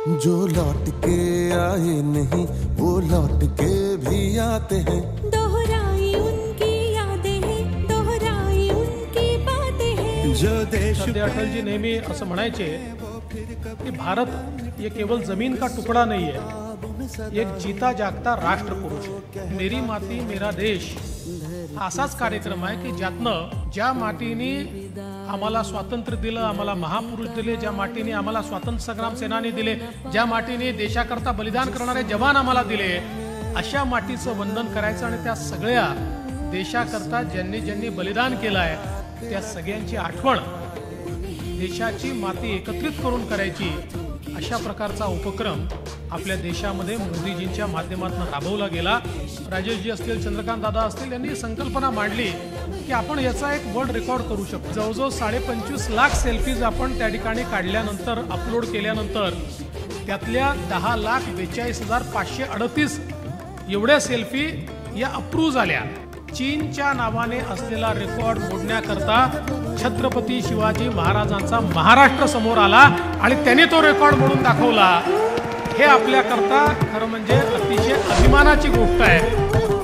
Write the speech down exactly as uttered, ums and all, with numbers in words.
जो लौट के आए नहीं वो लौट के भी आते हैं। दोहराई उनकी यादें हैं, दोहराई उनकी बातें हैं। जो देश सध्या अटलजी नेहमी असं म्हणायचे की भारत ये केवल जमीन का टुकड़ा नहीं है, एक जीता जागता राष्ट्रपुरुष है। मेरी माती मेरा देश असाच कार्यक्रम आहे की ज्यातनं ज्या मातीने आम्हाला स्वातंत्र्य दिलं, आम्हाला महापुरुष दिले, ज्या मातीने आम्हाला स्वातंत्र्य संग्राम सेनानी दिले, ज्या मातीने देशाकरता बलिदान करणारे जवान आम्हाला दिले, अशा मातीचं वंदन करायचं आणि त्या सगळ्या देशाकरता ज्यांनी ज्यांनी बलिदान केलं आहे त्या सगळ्यांची आठवण देशाची माती एकत्रित करून करायची, अशा प्रकारचा उपक्रम आपल्या देशामध्ये मोदीजींच्या माध्यमातून राबवला गेला। राजेशजी असतील, चंद्रकांत दादा असतील यांनी संकल्पना मांडली की आपण याचा एक वर्ल्ड रेकॉर्ड करू शकतो। जवळजवळ साडे पंचवीस लाख सेल्फीज आपण त्या ठिकाणी काढल्यानंतर अपलोड केल्यानंतर त्यातल्या दहा लाख बेचाळीस हजार पाचशे अडतीस एवढ्या सेल्फी या अप्रूव्ह झाल्या। चीनच्या नावाने असलेला रेकॉर्ड मोडण्याकरता छत्रपती शिवाजी महाराजांचा महाराष्ट्र समोर आला आणि त्याने तो रेकॉर्ड मोडून दाखवला। हे आपल्याकरता खरं म्हणजे अतिशय अभिमानाची गोष्ट आहे।